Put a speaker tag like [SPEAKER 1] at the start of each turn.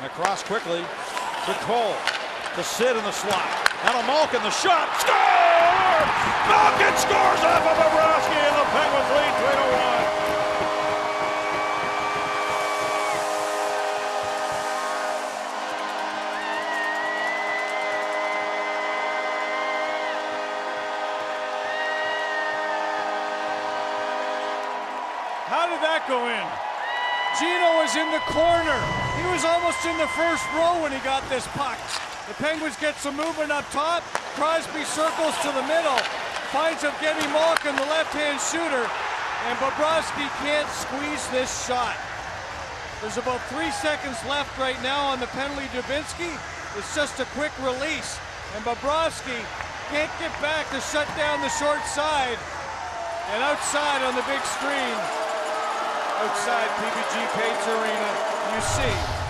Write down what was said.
[SPEAKER 1] And across quickly to Cole. To Sid in the slot. Now to Malkin, the shot. Score! Malkin scores off of Bobrovsky, and the Penguins lead 3-1.
[SPEAKER 2] How did that go in? Gino was in the corner. He was almost in the first row when he got this puck. The Penguins get some movement up top. Crosby circles to the middle, finds Evgeny Malkin, the left-hand shooter, and Bobrovsky can't squeeze this shot. There's about 3 seconds left right now on the penalty. Dubinsky. It's just a quick release, and Bobrovsky can't get back to shut down the short side. And outside on the big screen, outside PPG Paints Arena, you see